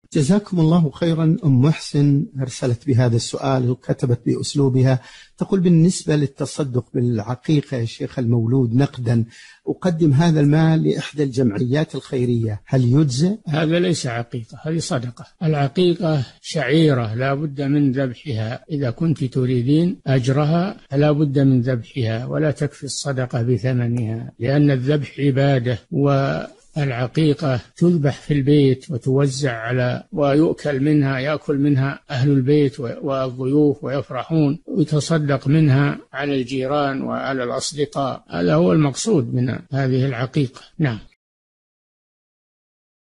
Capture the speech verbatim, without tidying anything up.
جزاكم الله خيرا. أم محسن أرسلت بهذا السؤال وكتبت بأسلوبها، تقول: بالنسبة للتصدق بالعقيقة يا شيخ المولود نقدا، أقدم هذا المال لإحدى الجمعيات الخيرية، هل يجزئ؟ هذا ليس عقيقة، هذه صدقة. العقيقة شعيرة لا بد من ذبحها، إذا كنت تريدين أجرها فلا بد من ذبحها، ولا تكفي الصدقة بثمنها، لأن الذبح عبادة، والعقيقة تذبح في البيت وتوزع على ويؤكل منها، يأكل منها أهل البيت والضيوف ويفرحون، ويتصدق منها على الجيران وعلى الأصدقاء. هذا هو المقصود من هذه العقيقة. نعم.